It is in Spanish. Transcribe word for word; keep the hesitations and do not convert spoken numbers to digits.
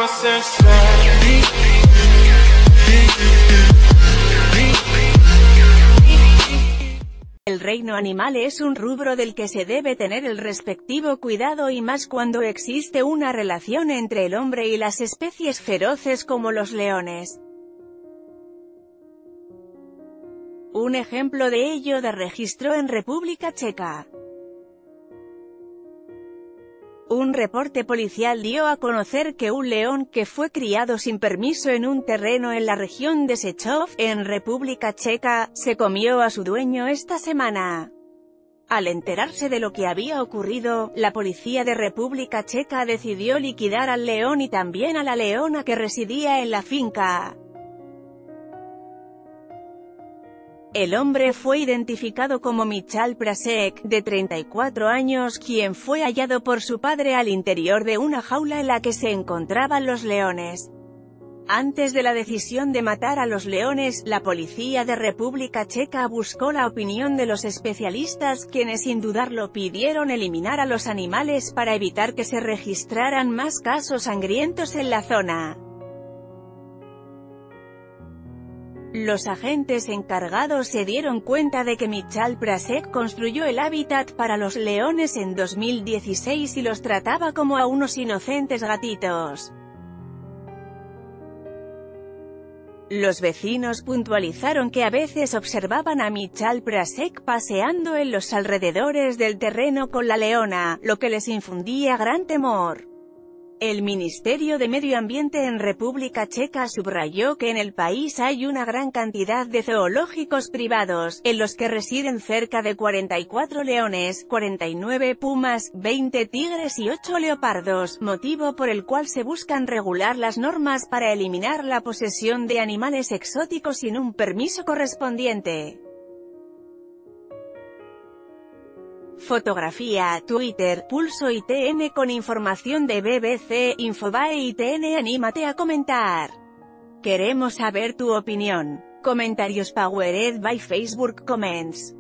El reino animal es un rubro del que se debe tener el respectivo cuidado y más cuando existe una relación entre el hombre y las especies feroces como los leones. Un ejemplo de ello de registró en República Checa. Un reporte policial dio a conocer que un león que fue criado sin permiso en un terreno en la región de Sechov, en República Checa, se comió a su dueño esta semana. Al enterarse de lo que había ocurrido, la policía de República Checa decidió liquidar al león y también a la leona que residía en la finca. El hombre fue identificado como Michal Prasek, de treinta y cuatro años, quien fue hallado por su padre al interior de una jaula en la que se encontraban los leones. Antes de la decisión de matar a los leones, la policía de República Checa buscó la opinión de los especialistas, quienes sin dudarlo pidieron eliminar a los animales para evitar que se registraran más casos sangrientos en la zona. Los agentes encargados se dieron cuenta de que Michal Prasek construyó el hábitat para los leones en dos mil dieciséis y los trataba como a unos inocentes gatitos. Los vecinos puntualizaron que a veces observaban a Michal Prasek paseando en los alrededores del terreno con la leona, lo que les infundía gran temor. El Ministerio de Medio Ambiente en República Checa subrayó que en el país hay una gran cantidad de zoológicos privados, en los que residen cerca de cuarenta y cuatro leones, cuarenta y nueve pumas, veinte tigres y ocho leopardos, motivo por el cual se buscan regular las normas para eliminar la posesión de animales exóticos sin un permiso correspondiente. Fotografía, Twitter, Pulso I T N con información de B B C, Infobae I T N. Anímate a comentar. Queremos saber tu opinión. Comentarios powered by Facebook Comments.